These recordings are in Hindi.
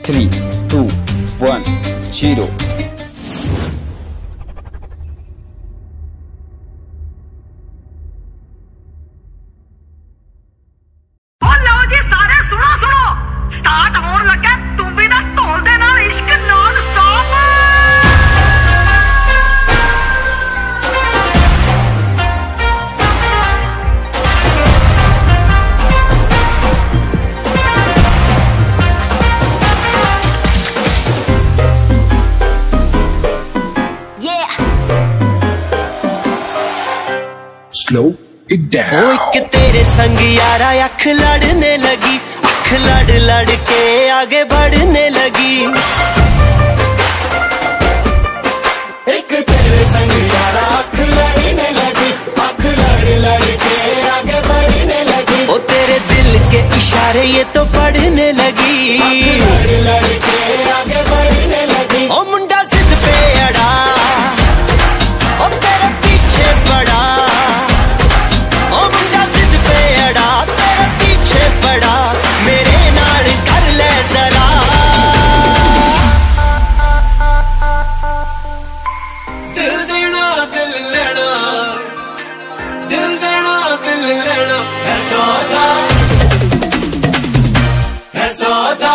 3, 2, 1, 0। Slow it down। ओ एक तेरे संग यारा अख लड़ने लगी, अख लड़ लड़ के आगे बढ़ने लगी। एक तेरे संग यारा अख लड़ने लगी, अख लड़ लड़ के आगे बढ़ने लगी। ओ तेरे दिल के इशारे ये तो पढ़ने लगी, अख लड़ लड़ के आगे बढ़ने लगी। ओ मुंडा जिद पे अड़ा, ओ तेरे पीछे पड़ा। बड़ा मेरे नाल कर ले जरा, दिल देना दिल लेना, दिल देना दिल लेना। है सौदा, है सौदा,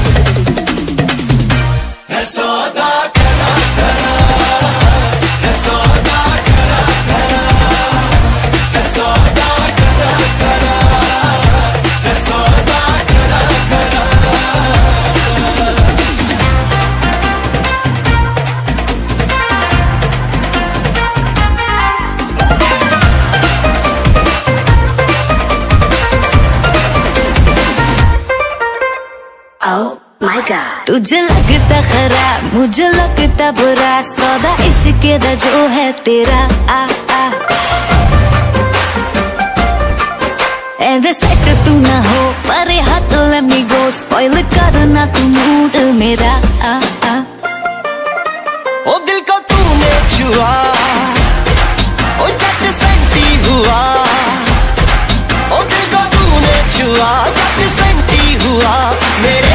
है सौदा खदा खदा, है सौदा खदा खदा, है सौदा खदा खदा। तुझे लगता खरा मुझे लगता बुरा, सौदा इश्क दा जो है तेरा आ आ। एंड सेट तू ना हो परे हाथ let me go, स्पॉइल करना तू मूड मेरा आ आ। ओ दिल को तूने छुआ, ओ झट सेंटी हुआ। ओ दिल को तूने छुआ, झट सेंटी हुआ। मेरे